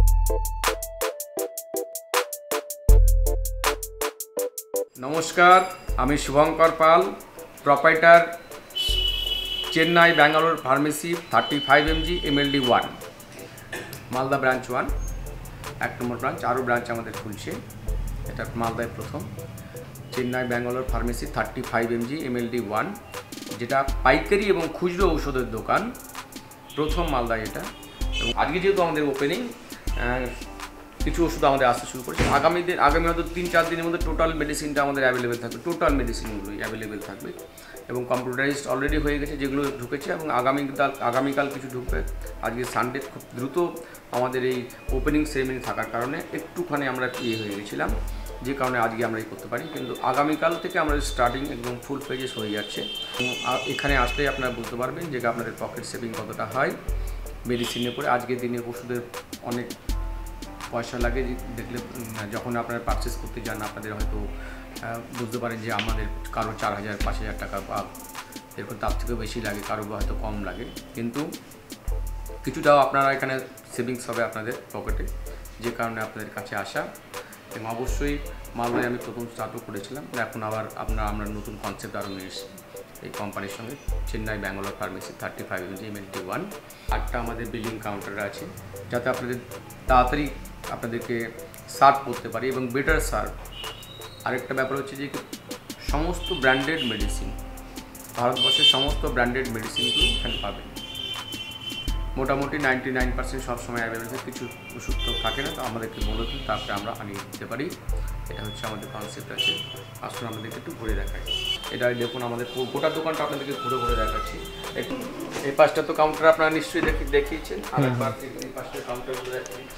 नमस्कार आमी Shubhankar Pal proprietor Chennai Bangalore pharmacy 35 mg MLD 1 Malda branch 1 एक नम्बर ब्रांच और ब्रांच आमादेर खुलছে এটা মালদায় প্রথম Chennai Bangalore pharmacy 35 mg MLD 1 যেটা পাইকারি এবং খুচরো ঔষধের দোকান প্রথম মালদায় এটা এবং আজকে যেহেতু আমাদের ওপেনিং কিছু ওষুধ আমাদের আসতে শুরু করেছে আগামী হয়তো 3-4 দিনের মধ্যে টোটাল মেডিসিনটা আমাদের অ্যাভেলেবেল থাকবে টোটাল মেডিসিনগুলোই অ্যাভেলেবেল থাকবে এবং কম্পিউটারাইজড অলরেডি হয়ে গেছে যেগুলো ঢুকেছে এবং আগামীকাল কিছু ঢুকবে আজকে সানডে খুব দ্রুত আমাদের এই ওপেনিং সেরেমনি থাকার কারণে একটুখানি আমরা হয়ে গেছিলাম যে কারণে আজকে আমরা করতে পারি কিন্তু আগামীকাল থেকে আমাদের স্টার্টিং একদম ফুল পেজেস হয়ে যাচ্ছে এখানে আসলে আপনারা বুঝতে পারবেন যে আপনাদের পকেট সেভিং কতটা হয় মেডিসিনের পরে আজকের দিনে ওষুধের অনেক পয়সা লাগে দেখলে যখন আপনারা পারচেস করতে যান আপনাদের হয়তো বুঝতে পারেন যে আমাদের কারো 4000-5000 টাকা বা এরকম তার থেকেও বেশি লাগে কারো হয়তো কম লাগে কিন্তু কিছুটাও আপনারা এখানে সেভিংস হবে আপনাদের পকেটে যে কারণে আপনাদের কাছে আসা এবং অবশ্যই মালদায় আমি প্রথম স্টার্টও করেছিলাম এখন আবার আমরা নতুন কনসেপ্ট আরও নিয়ে এসেছি এই কোম্পানির সঙ্গে Chennai Bangalore pharmacy 35 mg MLD 1 আটটা আমাদের বিলিং কাউন্টার আছে যাতে আপনাদের তাড়াতাড়ি আপনাদেরকে সার্ভ করতে পারি এবং বেটার সার্ভ আরেকটা ব্যাপার হচ্ছে যে সমস্ত ব্র্যান্ডেড মেডিসিন ভারতবর্ষের সমস্ত ব্র্যান্ডেড মেডিসিনগুলো এখানে পাবেন মোটামুটি 99% সবসময় অ্যাভেলেবেল কিছু ওষুধ তো থাকে না তো আমাদেরকে বলে দিন তারপরে আমরা আনিয়ে দিতে পারি এটা হচ্ছে আমাদের কনসেপ্ট আছে আসলে আমাদেরকে একটু ঘুরে দেখাই এটা দেখুন আমাদের গোটা দোকানটা আপনাদেরকে ঘুরে দেখাচ্ছি একটু এই পাঁচটা তো কাউন্টার আপনারা নিশ্চয়ই দেখিয়েছেন আর একবার এই পাঁচটা কাউন্টারগুলো দেখিয়েছি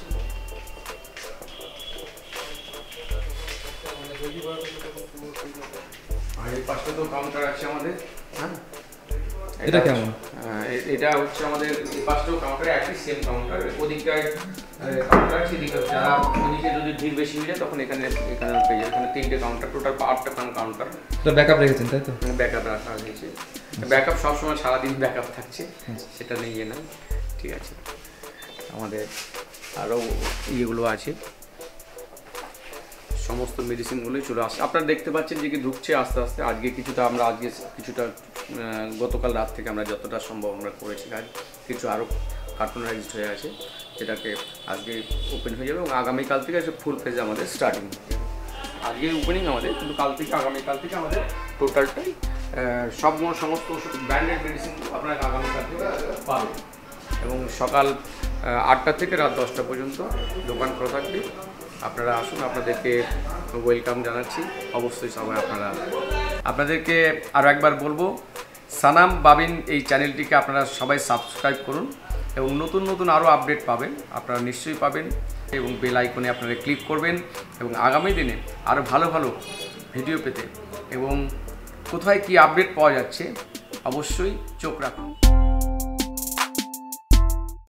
আর এই পাঁচটা তো কাউন্টার আছে আমাদের হ্যাঁ এটা কেমন এটা হচ্ছে আমাদের এই পাঁচটাও কাউন্টার একই সেম কাউন্টার ওদিকটায় কাউন্টার সেদিকে যারা ওদিকে যদি ভিড় বেশি হয়ে যায় তখন এখানে পেয়ে যায় এখানে 3টে কাউন্টার টোটাল 8টা কাউন্টার তো ব্যাকআপ রেখেছেন তাই তো ব্যাকআপ রাখা হয়েছে ব্যাকআপ সবসময় সারাদিন ব্যাকআপ থাকছে সেটা নিয়ে না ঠিক আছে আমাদের আরও ইয়েগুলো আছে সমস্ত মেডিসিনগুলোই চলে আসছে আপনারা দেখতে পাচ্ছেন যে কি ঢুকছে আস্তে আস্তে আজকে কিছুটা গতকাল রাত থেকে আমরা যতটা সম্ভব আমরা করেছি কাজ কিছু আরও কার্টুনারাইজড হয়ে আছে যেটাকে আজকে ওপেন হয়ে যাবে এবং আগামীকাল থেকে ফুল ফেজে আমাদের স্টার্টিং আজকে ওপেনিং আমাদের কিন্তু আগামীকাল থেকে আমাদের টোটালটাই সমস্ত ওষুধ ব্র্যান্ডেড মেডিসিনগুলো আপনারা আগামীকাল থেকে পাবেন এবং সকাল 8টা থেকে রাত 10টা পর্যন্ত দোকান খোলা থাকবে আপনারা আসুন আপনাদেরকে ওয়েলকাম জানাচ্ছি অবশ্যই সবাই আপনাদেরকে আরও একবার বলবো সানাম বাবিন এই চ্যানেলটিকে আপনারা সবাই সাবস্ক্রাইব করুন এবং নতুন আরও আপডেট পাবেন আপনারা নিশ্চয়ই পাবেন এবং বেল আইকনে আপনারা ক্লিক করবেন এবং আগামী দিনে আরও ভালো ভিডিও পেতে এবং কোথায় কি আপডেট পাওয়া যাচ্ছে অবশ্যই চোখ রাখুন।